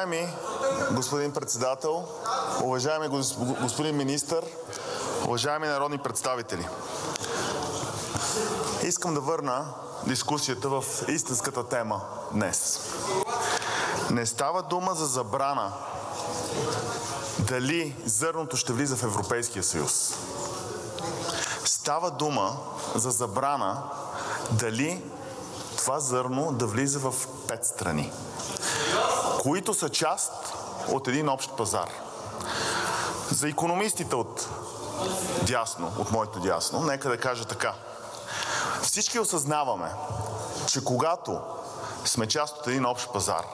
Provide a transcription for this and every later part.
Уважаеми господин председател, уважаеми господин министър, уважаеми народни представители! Искам да върна дискусията в истинската тема днес. Не става дума за забрана дали зърното ще влиза в Европейския съюз. Става дума за забрана дали това зърно да влиза в 5 страни, които са част от един общ пазар. За икономистите от дясно, от моето дясно, нека да кажа така. Всички осъзнаваме, че когато сме част от един общ пазар,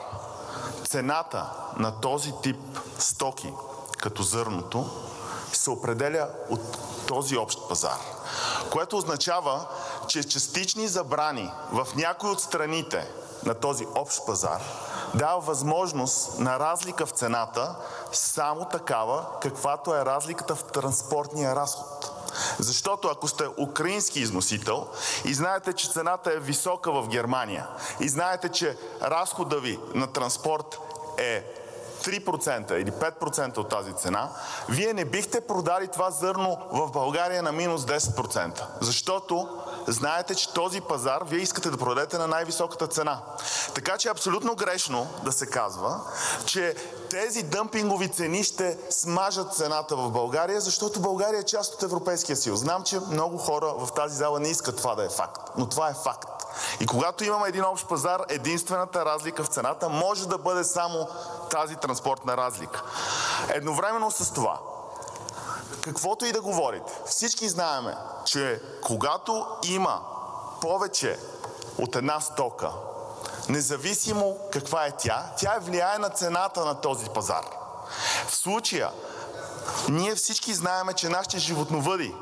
цената на този тип стоки, като зърното, се определя от този общ пазар, което означава, че частични забрани в някои от страните на този общ пазар дава възможност на разлика в цената, само такава, каквато е разликата в транспортния разход. Защото ако сте украински износител и знаете, че цената е висока в Германия и знаете, че разхода ви на транспорт е 3% или 5% от тази цена, вие не бихте продали това зърно в България на минус 10%. Защото знаете, че този пазар вие искате да продадете на най-високата цена. Така че е абсолютно грешно да се казва, че тези дъмпингови цени ще смажат цената в България, защото България е част от Европейския съюз. Знам, че много хора в тази зала не искат това да е факт, но това е факт. И когато имаме един общ пазар, единствената разлика в цената може да бъде само тази транспортна разлика. Едновременно с това, каквото и да говорите, всички знаем, че когато има повече от една стока, независимо каква е тя влияе на цената на този пазар. В случая, ние всички знаем, че нашите животновъди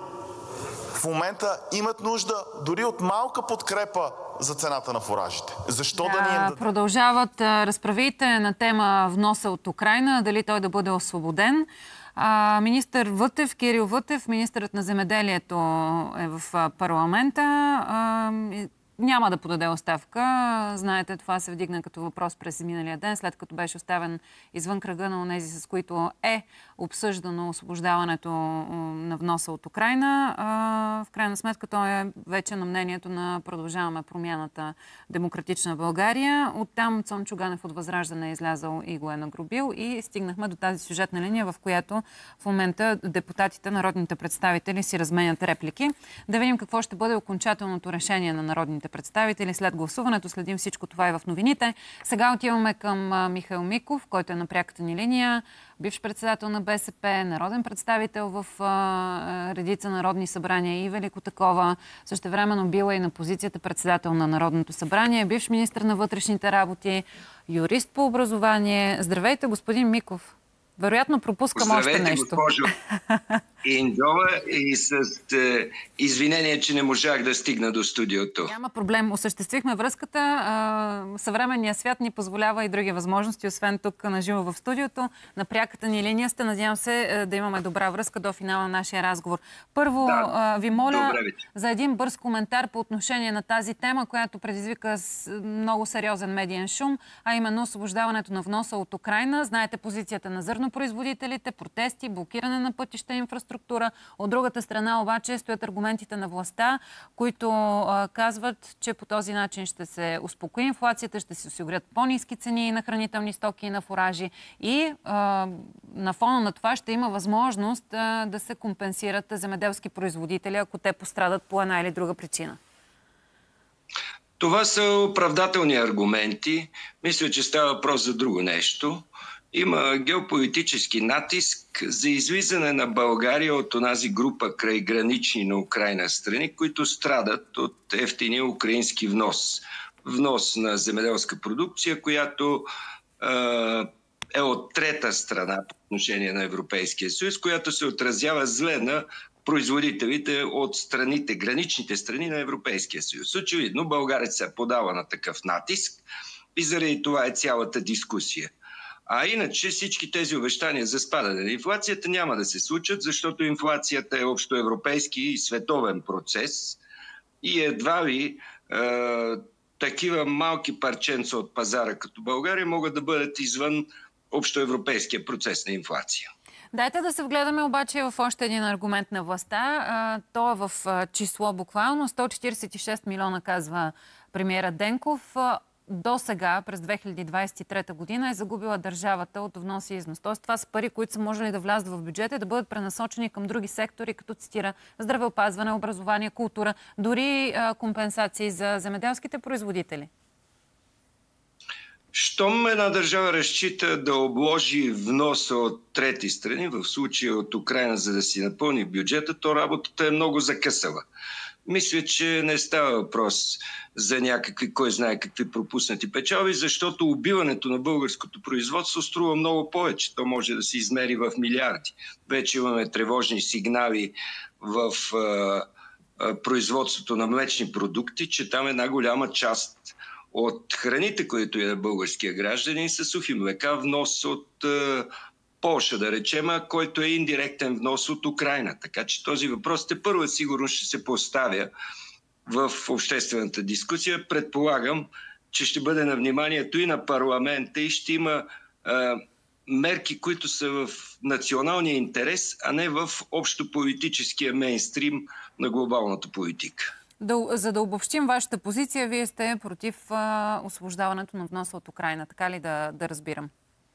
в момента имат нужда дори от малка подкрепа за цената на фуражите. Защо да ни им дадем? Продължават разправите на тема вноса от Украйна, дали той да бъде освободен. Министър Вътев, Кирил Вътев, министърът на земеделието е в парламента. Няма да подаде оставка. Знаете, това се вдигна като въпрос през миналия ден, след като беше оставен извън кръга на онези, с които е обсъждано освобождаването на вноса от Украйна. В крайна сметка той е вече на мнението на Продължаваме промяната Демократична България. Оттам Цончо Ганев от Възраждане е излязъл и го е нагробил и стигнахме до тази сюжетна линия, в която в момента депутатите, народните представители си разменят реплики. Да видим какво ще бъде окончателното решение на народните представители след гласуването. Следим всичко това и в новините. Сега отиваме към Михаил Миков, който е на пряката ни линия, бивш председател на БСП, народен представител в редица народни събрания и Велико такова. Същевременно била и на позицията председател на Народното събрание, бивш министър на вътрешните работи, юрист по образование. Здравейте, господин Миков. Вероятно пропускам още нещо. Здравейте, госпожо Инджова, и с извинение, че не можах да стигна до студиото. Няма проблем. Осъществихме връзката. Съвременният свят ни позволява и други възможности, освен тук на живо в студиото. На пряката ни линия сте. Надявам се да имаме добра връзка до финала на нашия разговор. Първо, ви моля за един бърз коментар по отношение на тази тема, която предизвика много сериозен медиен шум, а именно освобождаването на вноса от Украйна. Знаете позицията на зърнопроизводителите, протести, блокиране на пътища и инфраструктура. От другата страна обаче стоят аргументите на властта, които казват, че по този начин ще се успокои инфлацията, ще се осигурят по-ниски цени на хранителни стоки и на фуражи и на фона на това ще има възможност да се компенсират земеделски производители, ако те пострадат по една или друга причина. Това са оправдателни аргументи. Мисля, че става въпрос за друго нещо. Има геополитически натиск за излизане на България от онази група крайгранични на Украйна страни, които страдат от евтиния украински внос. Внос на земеделска продукция, която е от трета страна по отношение на Европейския съюз, която се отразява зле на производителите от страните, граничните страни на Европейския съюз. Очевидно, България се подава на такъв натиск и заради това е цялата дискусия. А иначе всички тези обещания за спадане на инфлацията няма да се случат, защото инфлацията е общоевропейски и световен процес и едва ли такива малки парченца от пазара като България могат да бъдат извън общоевропейския процес на инфлация. Дайте да се вгледаме обаче в още един аргумент на властта. То е в число буквално. 146 милиона, казва премиера Денков. До сега, през 2023 година, е загубила държавата от внос и износ. Тоест, това са пари, които са можели да влязат в бюджета и да бъдат пренасочени към други сектори, като цитира здравеопазване, образование, култура, дори компенсации за земеделските производители. Щом една държава разчита да обложи вноса от трети страни, в случая от Украина, за да си напълни бюджета, то работата е много закъсала. Мисля, че не става въпрос за някакви, кой знае какви пропуснати печалби, защото убиването на българското производство струва много повече. То може да се измери в милиарди. Вече имаме тревожни сигнали в производството на млечни продукти, че там една голяма част от храните, които е българския гражданин, са сухи млека, внос от Полша, да речем, който е индиректен внос от Украина. Така че този въпрос тепърва сигурно ще се поставя в обществената дискусия. Предполагам, че ще бъде на вниманието и на парламента и ще има мерки, които са в националния интерес, а не в общополитическия мейнстрим на глобалната политика. За да обобщим вашата позиция, вие сте против освобождаването на вноса от Украина. Така ли да разбирам?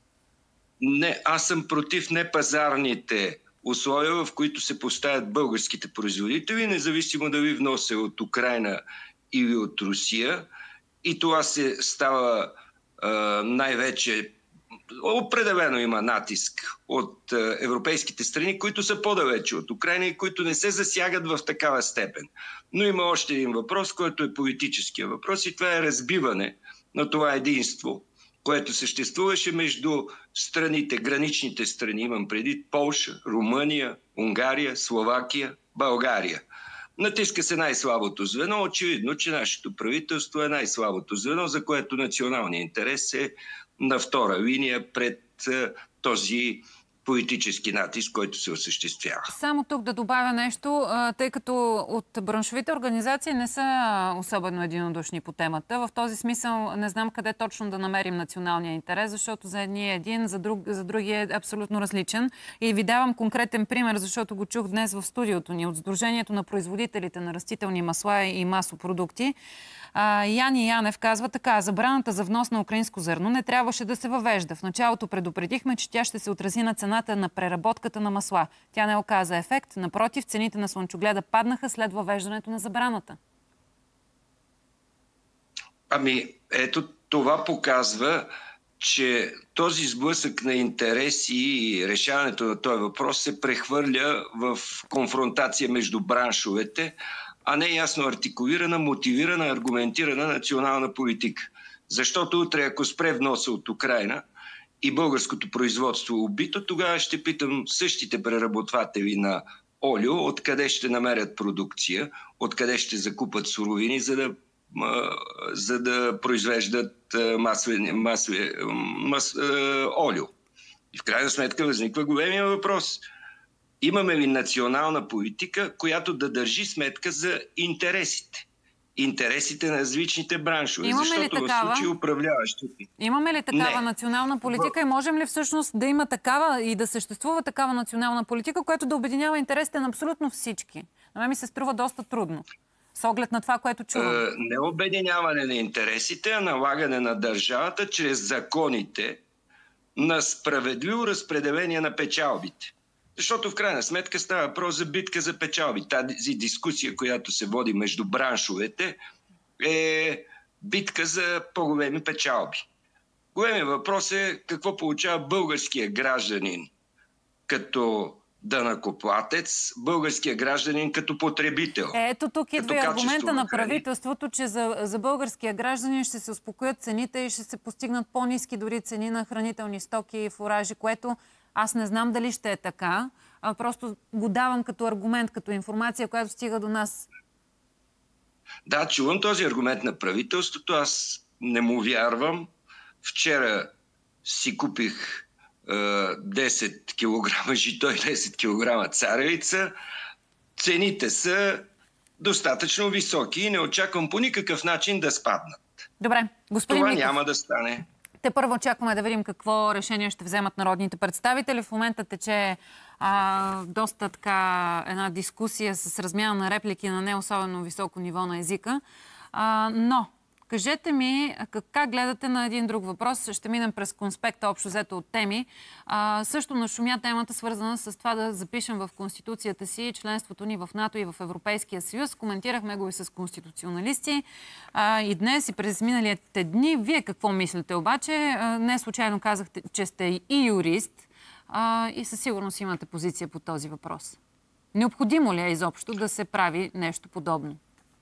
Не, аз съм против непазарните условия, в които се поставят българските производители, независимо дали вноса е от Украина или от Русия. И това се става най-вече... Определено има натиск от европейските страни, които са по-далече от Украина и които не се засягат в такава степен. Но има още един въпрос, който е политическия въпрос, и това е разбиване на това единство, което съществуваше между страните, граничните страни, имам предвид Полша, Румъния, Унгария, Словакия, България. Натиска се най-слабото звено. Очевидно, че нашето правителство е най-слабото звено, за което националният интерес е на втора линия пред този политически натиск, който се осъществява. Само тук да добавя нещо, тъй като от браншовите организации не са особено единодушни по темата. В този смисъл не знам къде точно да намерим националния интерес, защото за едни е един, за други е абсолютно различен. И ви давам конкретен пример, защото го чух днес в студиото ни от Сдружението на производителите на растителни масла и масопродукти. Яни Янев казва така: забраната за внос на украинско зърно не трябваше да се въвежда. В началото предупредихме, че тя ще се отрази на цената на преработката на масла. Тя не оказа ефект. Напротив, цените на слънчогледа паднаха след въвеждането на забраната. Ето това показва, че този сблъсък на интереси и решаването на този въпрос се прехвърля в конфронтация между браншовете, а не ясно артикулирана, мотивирана, аргументирана национална политика. Защото утре, ако спре вноса от Украина и българското производство е убито, тогава ще питам същите преработватели на олио, откъде ще намерят продукция, откъде ще закупат суровини, за да произвеждат олио. И в крайна сметка възниква големия въпрос. Имаме ли национална политика, която да държи сметка за интересите? Интересите на различните браншове. Защото в случай управляващите... Имаме ли такава национална политика и можем ли всъщност да има такава и да съществува такава национална политика, която да обединява интересите на абсолютно всички? На мен ми се струва доста трудно, с оглед на това, което чувам. Не обединяване на интересите, а налагане на държавата чрез законите на справедливо разпределение на печалбите. Защото в крайна сметка става въпрос за битка за печалби. Тази дискусия, която се води между браншовете, е битка за по-големи печалби. Големият въпрос е какво получава българския гражданин като данъкоплатец, българския гражданин като потребител. Ето тук идва и аргумента на правителството, че за българския гражданин ще се успокоят цените и ще се постигнат по-ниски дори цени на хранителни стоки и фуражи, което аз не знам дали ще е така, а просто го давам като аргумент, като информация, която стига до нас. Да, чувам този аргумент на правителството. Аз не му вярвам. Вчера си купих 10 кг жито и 10 кг царевица. Цените са достатъчно високи и не очаквам по никакъв начин да спаднат. Добре, господин Това Миков. няма да стане. Те първо очакваме да видим какво решение ще вземат народните представители. В момента тече доста така една дискусия с размяна на реплики на не особено високо ниво на езика. Но кажете ми как гледате на един друг въпрос. Ще минем през конспекта общо взето от теми. Също нашумя темата, свързана с това да запишем в Конституцията си членството ни в НАТО и в Европейския съюз. Коментирахме го и с конституционалисти. И днес, и през миналите дни. Вие какво мислите обаче? Не случайно казахте, че сте и юрист и със сигурност имате позиция по този въпрос. Необходимо ли е изобщо да се прави нещо подобно?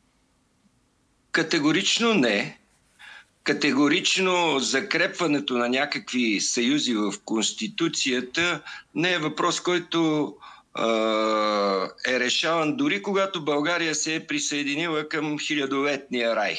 Категорично не. Категорично закрепването на някакви съюзи в Конституцията не е въпрос, който е решаван дори когато България се е присъединила към хилядолетния райх.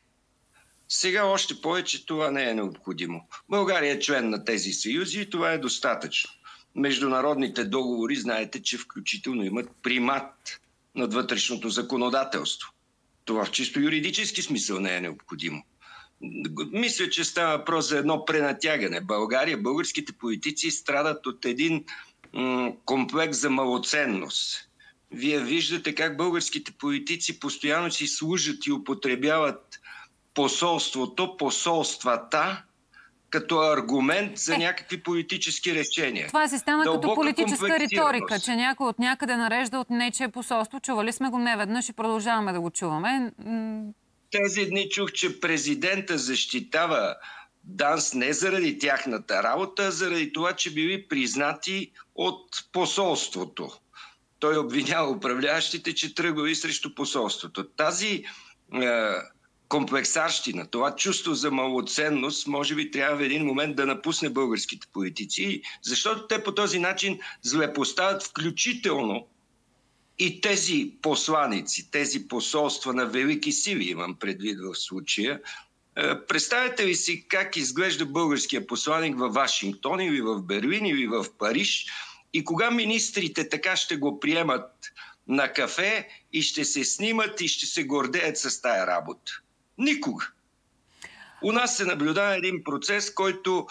Сега още повече това не е необходимо. България е член на тези съюзи и това е достатъчно. Международните договори, знаете, че включително имат примат над вътрешното законодателство. Това в чисто юридически смисъл не е необходимо. Мисля, че става въпрос за едно пренатягане. Българските политици страдат от един комплекс за малоценност. Вие виждате как българските политици постоянно си служат и употребяват посолството, посолствата, като аргумент за някакви политически решения. Това си стана като политическа риторика, че някой от някъде нарежда от нечие посолство. Чували сме го неведнъж и продължаваме да го чуваме. Тези дни чух, че президента защитава ДАНС не заради тяхната работа, а заради това, че били признати от посолството. Той обвинява управляващите, че тръгвали срещу посолството. Тази комплексарщина, това чувство за малоценност, може би трябва в един момент да напусне българските политици, защото те по този начин злепоставят включително и тези посланици, тези посолства на велики сили, имам предвид в случая. Представете ли си как изглежда българския посланик във Вашингтон или в Берлин или в Париж и кога министрите така ще го приемат на кафе и ще се снимат и ще се гордеят с тая работа? Никога. У нас се наблюдава един процес, който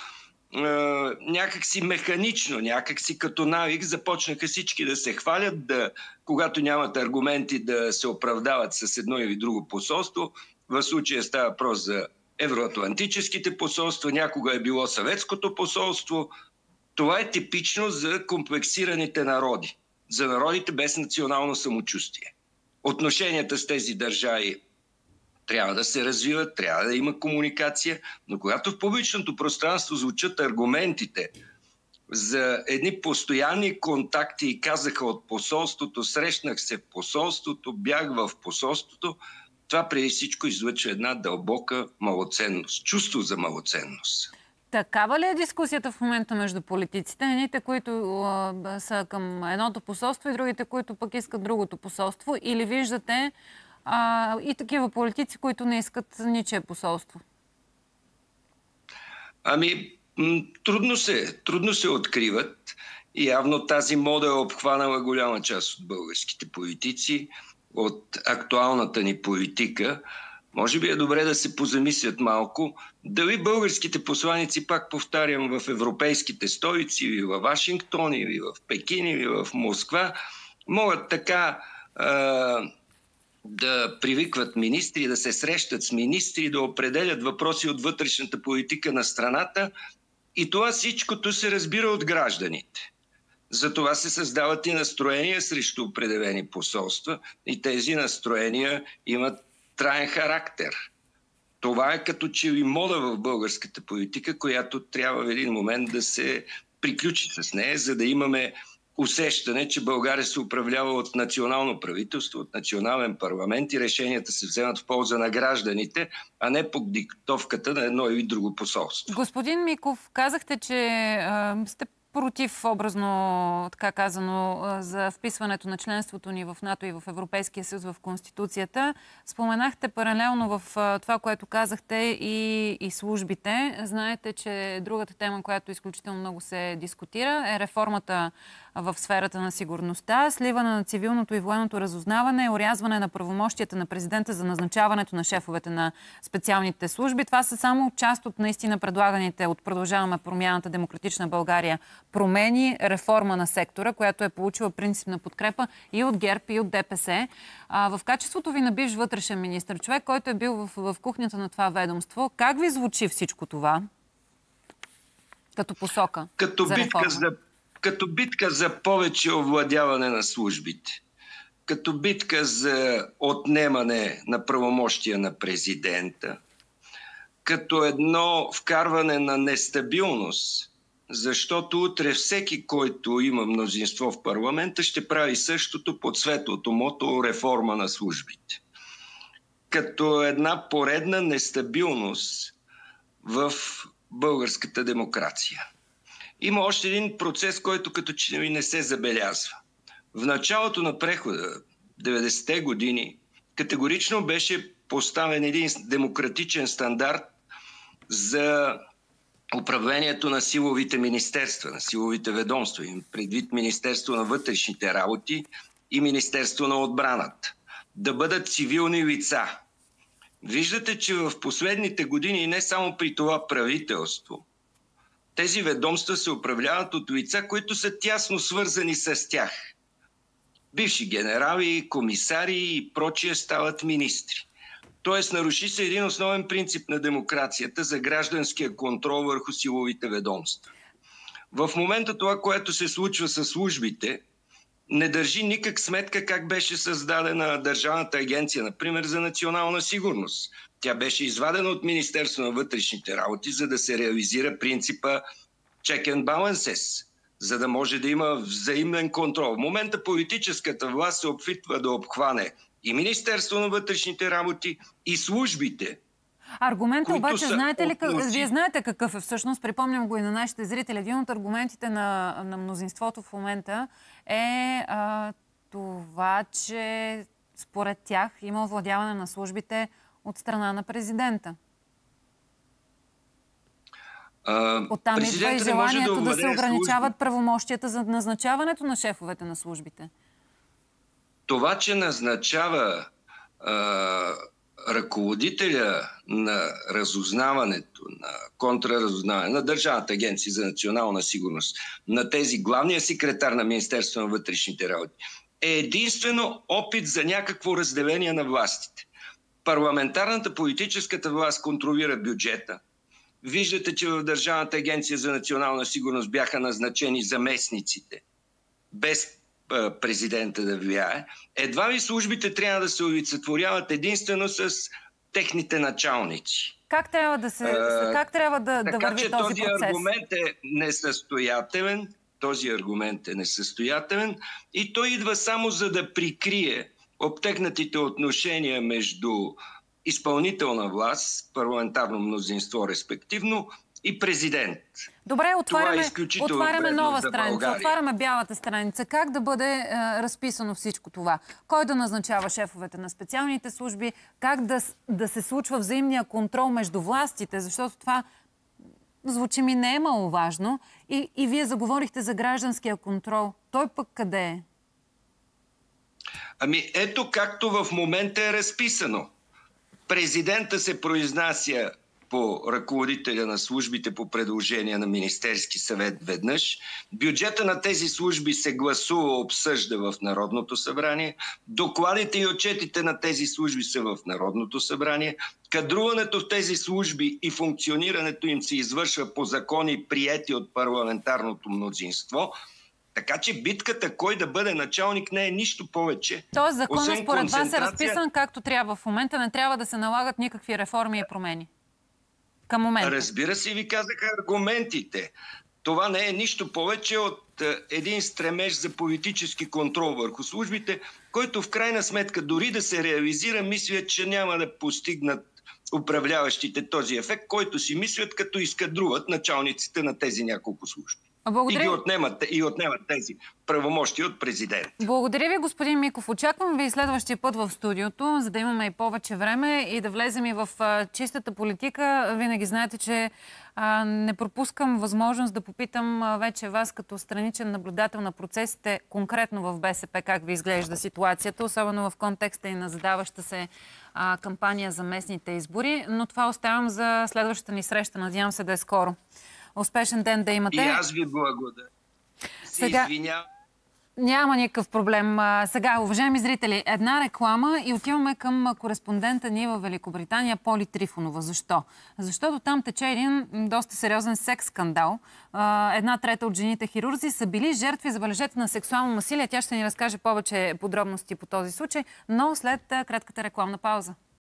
някакси механично, някакси като навик започнаха всички да се хвалят, когато нямат аргументи да се оправдават с едно или друго посолство. В случая става въпрос за евроатлантическите посолства, някога е било съветското посолство. Това е типично за комплексираните народи, за народите без национално самочувствие. Отношенията с тези държави трябва да се развиват, трябва да има комуникация, но когато в публичното пространство звучат аргументите за едни постоянни контакти и казаха от посолството, срещнах се в посолството, бях в посолството, това преди всичко излъчва една дълбока малоценност, чувство за малоценност. Такава ли е дискусията в момента между политиците? Едните, които са към едното посолство и другите, които пък искат другото посолство? Или виждате и такива политици, които не искат ничие посолство? Трудно се откриват. И явно тази мода е обхванала голяма част от българските политици, от актуалната ни политика. Може би е добре да се позамислят малко дали българските посланици, пак повтарям, в европейските столици, или в Вашингтон, или в Пекин, или в Москва, могат така да привикват министри, да се срещат с министри, да определят въпроси от вътрешната политика на страната. И това всичкото се разбира от гражданите. Затова се създават и настроения срещу определени посолства и тези настроения имат траен характер. Това е като че ли мода в българската политика, която трябва в един момент да се приключи с нея, за да имаме усещане, че България се управлява от национално правителство, от национален парламент и решенията се вземат в полза на гражданите, а не под диктовката на едно или друго посолство. Господин Миков, казахте, че сте против, образно така казано, за вписването на членството ни в НАТО и в Европейския съюз в Конституцията. Споменахте паралелно в това, което казахте, и службите. Знаете, че другата тема, която изключително много се дискутира, е реформата в сферата на сигурността, сливане на цивилното и военното разузнаване, орязване на правомощията на президента за назначаването на шефовете на специалните служби. Това са само част от наистина предлаганите от Продължаваме промяната Демократична България промени, реформа на сектора, която е получила принципна подкрепа и от ГЕРБ, и от ДПС. В качеството ви на бивш вътрешен министър, човек, който е бил в кухнята на това ведомство, как ви звучи всичко това като посока за реформа? Като битка за повече овладяване на службите, като битка за отнемане на правомощия на президента, като едно вкарване на нестабилност, защото утре всеки, който има мнозинство в парламента, ще прави същото под светлото мото реформа на службите. Като една поредна нестабилност в българската демокрация. Има още един процес, който като че ли не се забелязва. В началото на прехода, 90-те години, категорично беше поставен един демократичен стандарт за управлението на силовите министерства, на силовите ведомства, предвид Министерство на вътрешните работи и Министерство на отбраната. Да бъдат цивилни лица. Виждате, че в последните години не само при това правителство, тези ведомства се управляват от лица, които са тясно свързани с тях. Бивши генерали, комисари и прочие стават министри. Тоест наруши се един основен принцип на демокрацията за гражданския контрол върху силовите ведомства. В момента това, което се случва с службите, не държи никак сметка как беше създадена Държавната агенция, например, за национална сигурност. Тя беше извадена от Министерство на вътрешните работи, за да се реализира принципа check and balances, за да може да има взаимен контрол. В момента политическата власт се опитва да обхване и Министерство на вътрешните работи, и службите. Аргументът обаче, знаете ли, вие знаете какъв е всъщност, припомням го и на нашите зрители. Един от аргументите на мнозинството в момента е това, че според тях има овладяване на службите от страна на президента. Оттам идва и желанието да се ограничават правомощията за назначаването на шефовете на службите. Това, че назначава ръководителя на разузнаването, на контраразузнаване, на Държавната агенция за национална сигурност, на тези главния секретар на Министерството на вътрешните работи, е единствено опит за някакво разделение на властите. Парламентарната политическата власт контролира бюджета. Виждате, че в Държавната агенция за национална сигурност бяха назначени заместниците, без президента да влияе. Едва ли службите трябва да се олицетворяват единствено с техните началници. Как трябва да върви този процес? Аргумент е несъстоятелен. Този аргумент е несъстоятелен и той идва само за да прикрие обтегнатите отношения между изпълнителна власт, парламентарно мнозинство респективно, и президент. Добре, отваряме нова страница, отваряме бялата страница. Как да бъде разписано всичко това? Кой да назначава шефовете на специалните служби? Как да се случва взаимния контрол между властите? Защото това звучи ми не е маловажно. И вие заговорихте за гражданския контрол. Той пък къде е? Ами ето както в момента е разписано. Президента се произнася по ръководителя на службите по предложение на Министерски съвет веднъж. Бюджета на тези служби се гласува, обсъжда в Народното събрание. Докладите и отчетите на тези служби са в Народното събрание. Кадруването в тези служби и функционирането им се извършва по закони, приети от парламентарното мнозинство. Така че битката кой да бъде началник не е нищо повече. Тоест законът според вас е разписан както трябва в момента. Не трябва да се налагат никакви реформи и промени. Към момента. Разбира се, ви казаха аргументите. Това не е нищо повече от един стремеж за политически контрол върху службите, който в крайна сметка дори да се реализира, мисля, че няма да постигнат управляващите този ефект, който си мислят, като изкадруват началниците на тези няколко служби. И отнемат тези правомощи от президента. Благодаря ви, господин Миков. Очаквам ви следващия път в студиото, за да имаме и повече време и да влезем и в чистата политика. Винаги знаете, че не пропускам възможност да попитам вече вас като страничен наблюдател на процесите, конкретно в БСП, как ви изглежда ситуацията, особено в контекста и на задаваща се кампания за местните избори. Но това оставям за следващата ни среща. Надявам се да е скоро. Успешен ден да имате. И аз ви благодаря. Сега... Няма никакъв проблем. Сега, уважаеми зрители, една реклама и отиваме към кореспондента ни в Великобритания, Поли Трифонова. Защо? Защото там тече един доста сериозен секс скандал. 1/3 от жените хирурзи са били жертви, забележете, на сексуално насилие. Тя ще ни разкаже повече подробности по този случай, но след кратката рекламна пауза.